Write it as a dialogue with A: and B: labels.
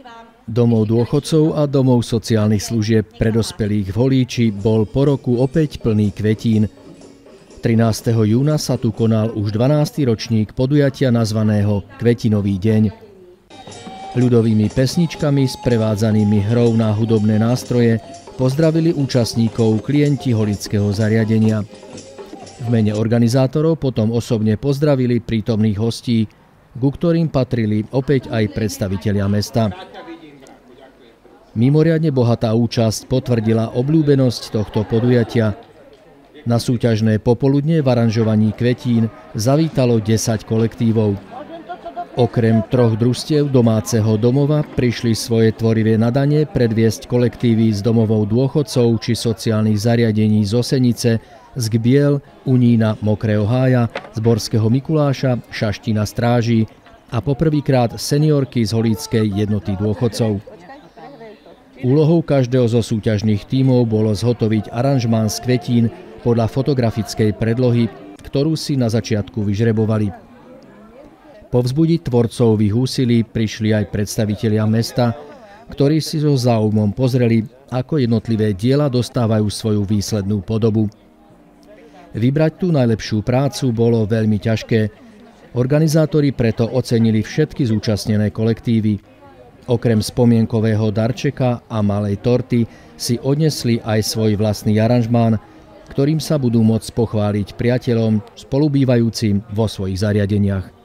A: Domov dôchodcov a domov sociálnych služieb pre dospelých v Holíči bol po roku opäť plný kvetín. 13. júna sa tu konal už 12. ročník podujatia nazvaného Kvetinový deň. Ľudovými pesničkami sprevádzanými hrou na hudobné nástroje pozdravili účastníkov klienti holického zariadenia. V mene organizátorov potom osobne pozdravili prítomných hostí, ku ktorým patrili opäť aj predstavitelia mesta. Mimoriadne bohatá účasť potvrdila obľúbenosť tohto podujatia. Na súťažné popoludne v aranžovaní kvetín zavítalo 10 kolektívov. Okrem 3 družstiev domáceho domova prišli svoje tvorivé nadanie predviesť kolektívy z domovov dôchodcov či sociálnych zariadení z Osenice, z Gbiel, Unína, Mokrého Hája, z Borského Mikuláša, Šaštína Stráží a poprvýkrát seniorky z Holíckej jednoty dôchodcov. Úlohou každého zo súťažných tímov bolo zhotoviť aranžmán z kvetín podľa fotografickej predlohy, ktorú si na začiatku vyžrebovali. Povzbudiť tvorcov v ich úsilí prišli aj predstavitelia mesta, ktorí si so záujmom pozreli, ako jednotlivé diela dostávajú svoju výslednú podobu. Vybrať tú najlepšiu prácu bolo veľmi ťažké. Organizátori preto ocenili všetky zúčastnené kolektívy. Okrem spomienkového darčeka a malej torty si odnesli aj svoj vlastný aranžmán, ktorým sa budú môcť pochváliť priateľom spolubývajúcim vo svojich zariadeniach.